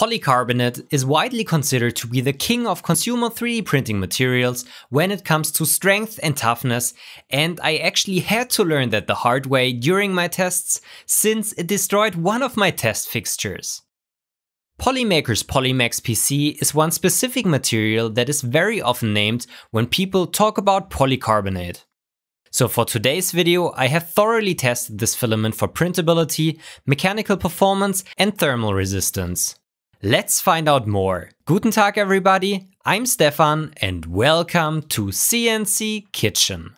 Polycarbonate is widely considered to be the king of consumer 3D printing materials when it comes to strength and toughness, and I actually had to learn that the hard way during my tests since it destroyed one of my test fixtures. Polymakers PolyMax PC is one specific material that is very often named when people talk about polycarbonate. So for today's video, I have thoroughly tested this filament for printability, mechanical performance and thermal resistance. Let's find out more. Guten Tag everybody, I'm Stefan and welcome to CNC Kitchen.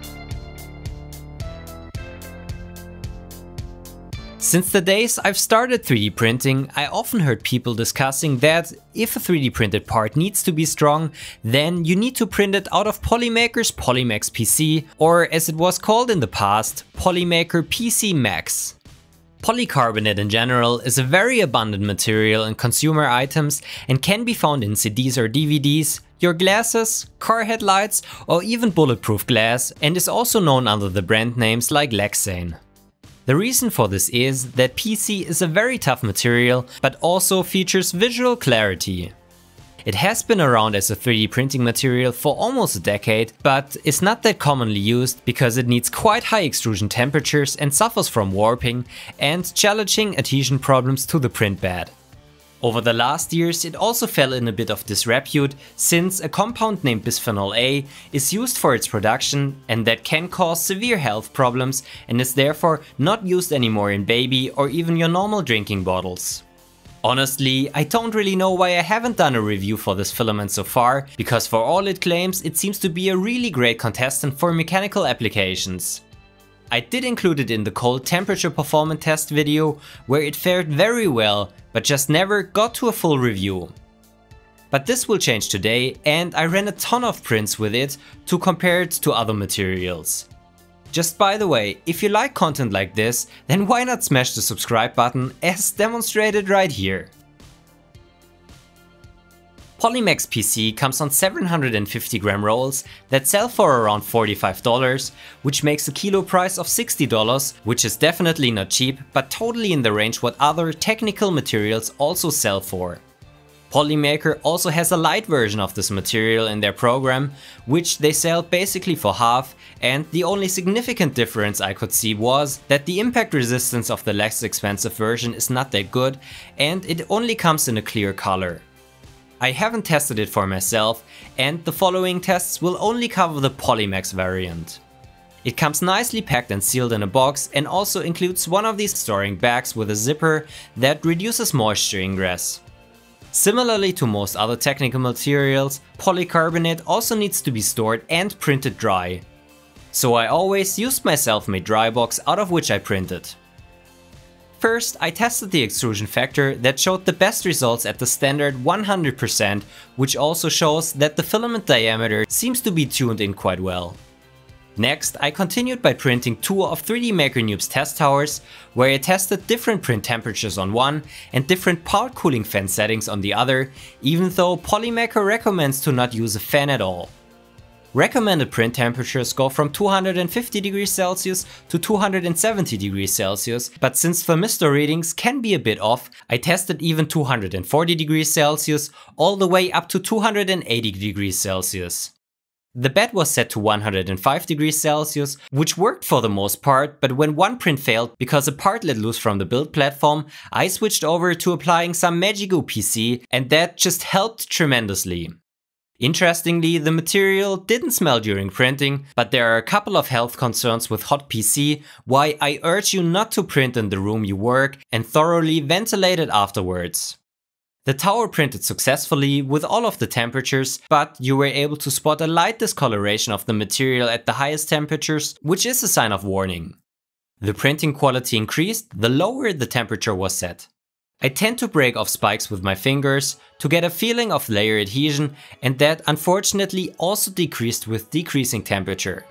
Since the days I've started 3D printing, I often heard people discussing that if a 3D printed part needs to be strong, then you need to print it out of Polymakers PolyMax PC, or as it was called in the past, Polymaker PolyMax. Polycarbonate in general is a very abundant material in consumer items and can be found in CDs or DVDs, your glasses, car headlights or even bulletproof glass, and is also known under the brand names like Lexane. The reason for this is that PC is a very tough material but also features visual clarity. It has been around as a 3D printing material for almost a decade, but is not that commonly used because it needs quite high extrusion temperatures and suffers from warping and challenging adhesion problems to the print bed. Over the last years it also fell in a bit of disrepute since a compound named bisphenol A is used for its production and that can cause severe health problems and is therefore not used anymore in baby or even your normal drinking bottles. Honestly, I don't really know why I haven't done a review for this filament so far, because for all it claims, it seems to be a really great contestant for mechanical applications. I did include it in the cold temperature performance test video, where it fared very well, but just never got to a full review. But this will change today, and I ran a ton of prints with it to compare it to other materials. Just by the way, if you like content like this, then why not smash the subscribe button as demonstrated right here. PolyMax PC comes on 750 gram rolls that sell for around $45, which makes a kilo price of $60, which is definitely not cheap, but totally in the range what other technical materials also sell for. Polymaker also has a light version of this material in their program, which they sell basically for half, and the only significant difference I could see was that the impact resistance of the less expensive version is not that good and it only comes in a clear color. I haven't tested it for myself and the following tests will only cover the PolyMax variant. It comes nicely packed and sealed in a box and also includes one of these storing bags with a zipper that reduces moisture ingress. Similarly to most other technical materials, polycarbonate also needs to be stored and printed dry. So I always used my self-made dry box out of which I printed. First, I tested the extrusion factor that showed the best results at the standard 100%, which also shows that the filament diameter seems to be tuned in quite well. Next, I continued by printing two of 3D Maker Noob's test towers, where I tested different print temperatures on one and different part cooling fan settings on the other, even though Polymaker recommends to not use a fan at all. Recommended print temperatures go from 250 degrees Celsius to 270 degrees Celsius, but since thermistor readings can be a bit off, I tested even 240 degrees Celsius all the way up to 280 degrees Celsius. The bed was set to 105 degrees Celsius, which worked for the most part, but when one print failed because a part let loose from the build platform, I switched over to applying some Magigo PC and that just helped tremendously. Interestingly, the material didn't smell during printing, but there are a couple of health concerns with hot PC, why I urge you not to print in the room you work and thoroughly ventilate it afterwards. The tower printed successfully with all of the temperatures, but you were able to spot a light discoloration of the material at the highest temperatures, which is a sign of warning. The printing quality increased the lower the temperature was set. I tend to break off spikes with my fingers to get a feeling of layer adhesion, and that unfortunately also decreased with decreasing temperature.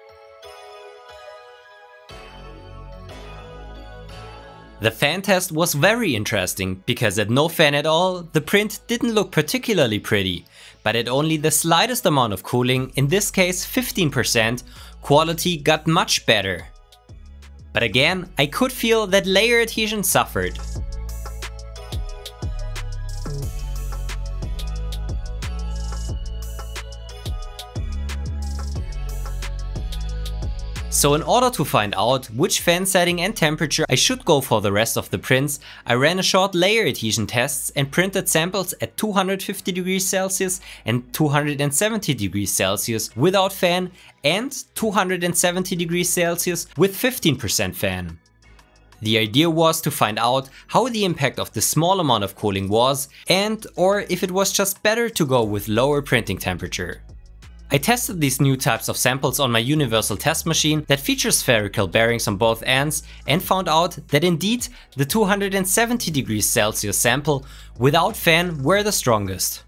The fan test was very interesting, because at no fan at all, the print didn't look particularly pretty, but at only the slightest amount of cooling, in this case 15%, quality got much better. But again, I could feel that layer adhesion suffered. So in order to find out which fan setting and temperature I should go for the rest of the prints, I ran a short layer adhesion tests and printed samples at 250 degrees Celsius and 270 degrees Celsius without fan and 270 degrees Celsius with 15% fan. The idea was to find out how the impact of the small amount of cooling was and or if it was just better to go with lower printing temperature. I tested these new types of samples on my universal test machine that features spherical bearings on both ends and found out that indeed the 270 degrees Celsius sample without fan were the strongest.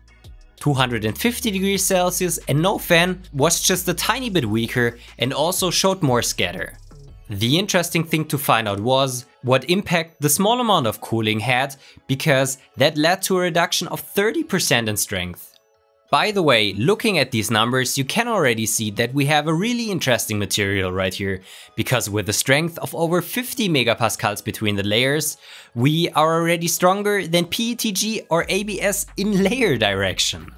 250 degrees Celsius and no fan was just a tiny bit weaker and also showed more scatter. The interesting thing to find out was what impact the small amount of cooling had, because that led to a reduction of 30% in strength. By the way, looking at these numbers, you can already see that we have a really interesting material right here, because with a strength of over 50 megapascals between the layers, we are already stronger than PETG or ABS in layer direction.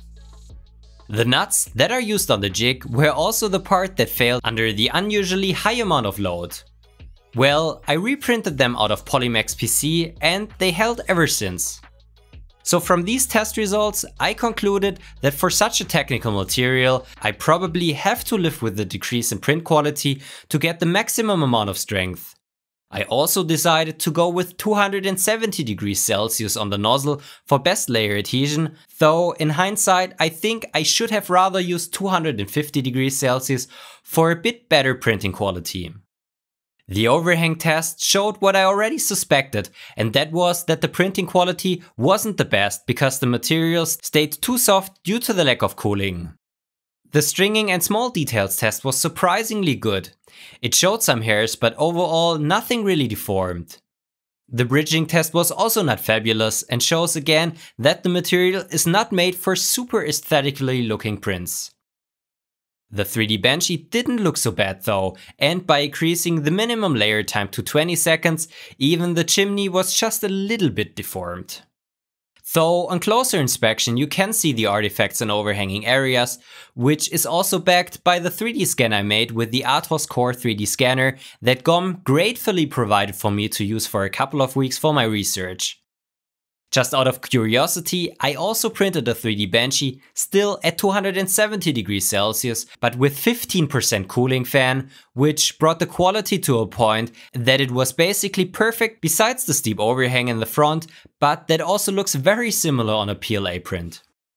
The nuts that are used on the jig were also the part that failed under the unusually high amount of load. Well, I reprinted them out of PolyMax PC and they held ever since. So from these test results, I concluded that for such a technical material, I probably have to live with the decrease in print quality to get the maximum amount of strength. I also decided to go with 270 degrees Celsius on the nozzle for best layer adhesion, though in hindsight I think I should have rather used 250 degrees Celsius for a bit better printing quality. The overhang test showed what I already suspected, and that was that the printing quality wasn't the best because the materials stayed too soft due to the lack of cooling. The stringing and small details test was surprisingly good. It showed some hairs, but overall nothing really deformed. The bridging test was also not fabulous and shows again that the material is not made for super aesthetically looking prints. The 3D Banshee didn't look so bad though, and by increasing the minimum layer time to 20 seconds, even the chimney was just a little bit deformed. Though on closer inspection you can see the artifacts in overhanging areas, which is also backed by the 3D scan I made with the Atos Core 3D scanner that GOM gratefully provided for me to use for a couple of weeks for my research. Just out of curiosity, I also printed a 3D Banshee, still at 270 degrees Celsius, but with 15% cooling fan, which brought the quality to a point that it was basically perfect besides the steep overhang in the front, but that also looks very similar on a PLA print.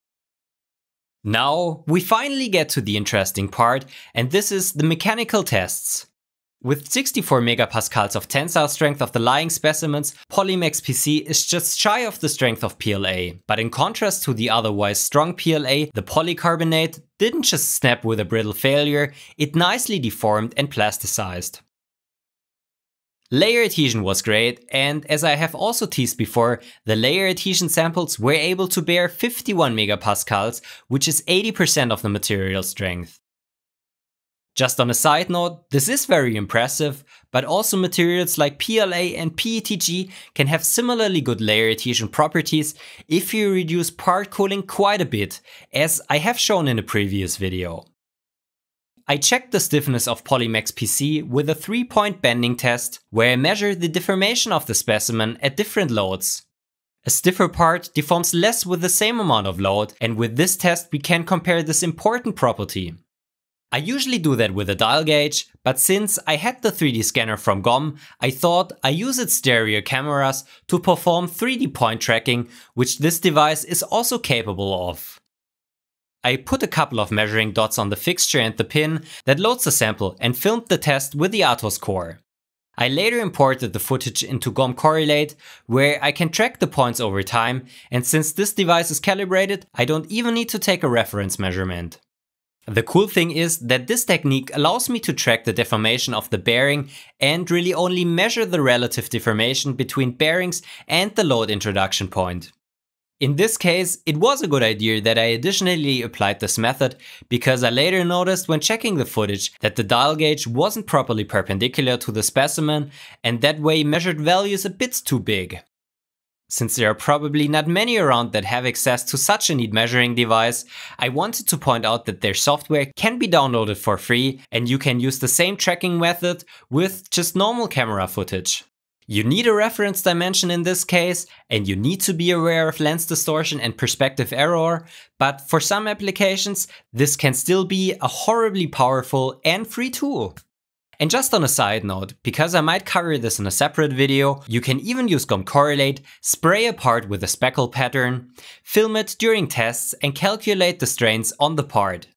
Now, we finally get to the interesting part, and this is the mechanical tests. With 64 megapascals of tensile strength of the lying specimens, PolyMax PC is just shy of the strength of PLA. But in contrast to the otherwise strong PLA, the polycarbonate didn't just snap with a brittle failure, it nicely deformed and plasticized. Layer adhesion was great, and as I have also teased before, the layer adhesion samples were able to bear 51 megapascals, which is 80% of the material strength. Just on a side note, this is very impressive, but also materials like PLA and PETG can have similarly good layer adhesion properties if you reduce part cooling quite a bit, as I have shown in a previous video. I checked the stiffness of PolyMax PC with a 3-point bending test, where I measured the deformation of the specimen at different loads. A stiffer part deforms less with the same amount of load, and with this test we can compare this important property. I usually do that with a dial gauge, but since I had the 3D scanner from GOM, I thought I use its stereo cameras to perform 3D point tracking, which this device is also capable of. I put a couple of measuring dots on the fixture and the pin that loads the sample and filmed the test with the Atos Core. I later imported the footage into GOM Correlate, where I can track the points over time, and since this device is calibrated, I don't even need to take a reference measurement. The cool thing is that this technique allows me to track the deformation of the bearing and really only measure the relative deformation between bearings and the load introduction point. In this case, it was a good idea that I additionally applied this method, because I later noticed when checking the footage that the dial gauge wasn't properly perpendicular to the specimen and that way measured values a bit too big. Since there are probably not many around that have access to such a neat measuring device, I wanted to point out that their software can be downloaded for free and you can use the same tracking method with just normal camera footage. You need a reference dimension in this case, and you need to be aware of lens distortion and perspective error, but for some applications, this can still be a horribly powerful and free tool. And just on a side note, because I might cover this in a separate video, you can even use GOM Correlate, spray a part with a speckle pattern, film it during tests and calculate the strains on the part.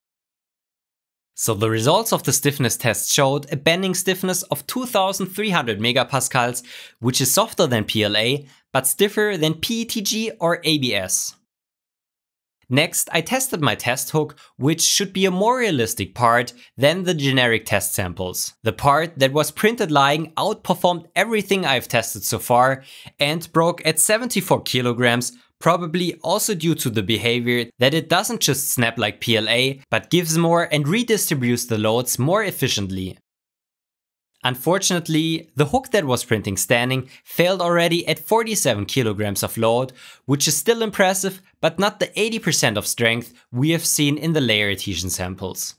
So the results of the stiffness test showed a bending stiffness of 2300 megapascals, which is softer than PLA, but stiffer than PETG or ABS. Next, I tested my test hook, which should be a more realistic part than the generic test samples. The part that was printed lying outperformed everything I've tested so far and broke at 74 kilograms, probably also due to the behavior that it doesn't just snap like PLA, but gives more and redistributes the loads more efficiently. Unfortunately, the hook that was printing standing failed already at 47 kilograms of load, which is still impressive, but not the 80% of strength we have seen in the layer adhesion samples.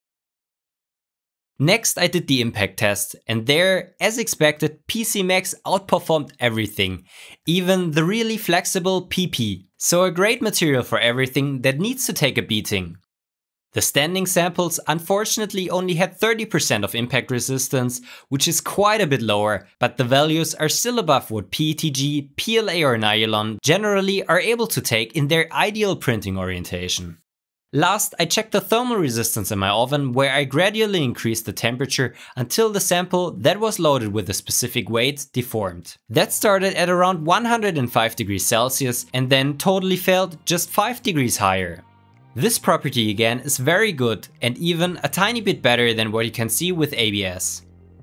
Next, I did the impact test, and there, as expected, PCMax outperformed everything, even the really flexible PP, so a great material for everything that needs to take a beating. The standing samples unfortunately only had 30% of impact resistance, which is quite a bit lower, but the values are still above what PETG, PLA or nylon generally are able to take in their ideal printing orientation. Last, I checked the thermal resistance in my oven, where I gradually increased the temperature until the sample that was loaded with a specific weight deformed. That started at around 105 degrees Celsius and then totally failed just 5 degrees higher. This property again is very good and even a tiny bit better than what you can see with ABS.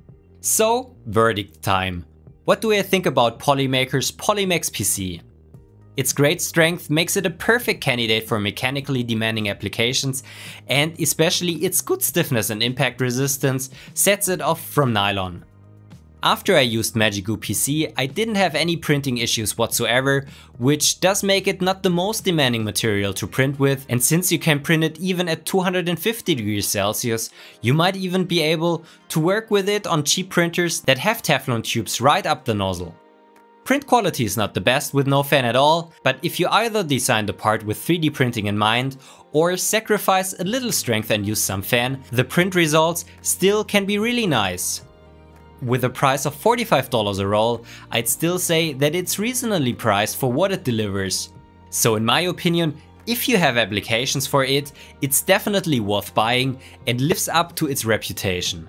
So, verdict time. What do I think about Polymakers PolyMax PC? Its great strength makes it a perfect candidate for mechanically demanding applications, and especially its good stiffness and impact resistance sets it off from nylon. After I used Magigoo PC, I didn't have any printing issues whatsoever, which does make it not the most demanding material to print with, and since you can print it even at 250 degrees Celsius, you might even be able to work with it on cheap printers that have Teflon tubes right up the nozzle. Print quality is not the best with no fan at all, but if you either design the part with 3D printing in mind or sacrifice a little strength and use some fan, the print results still can be really nice. With a price of $45 a roll, I'd still say that it's reasonably priced for what it delivers. So in my opinion, if you have applications for it, it's definitely worth buying and lives up to its reputation.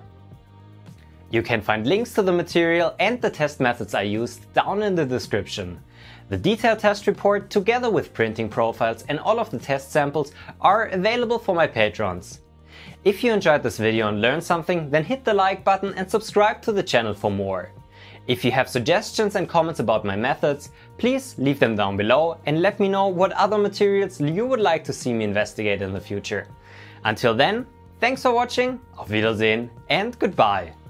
You can find links to the material and the test methods I used down in the description. The detailed test report together with printing profiles and all of the test samples are available for my patrons. If you enjoyed this video and learned something, then hit the like button and subscribe to the channel for more. If you have suggestions and comments about my methods, please leave them down below and let me know what other materials you would like to see me investigate in the future. Until then, thanks for watching, auf Wiedersehen and goodbye!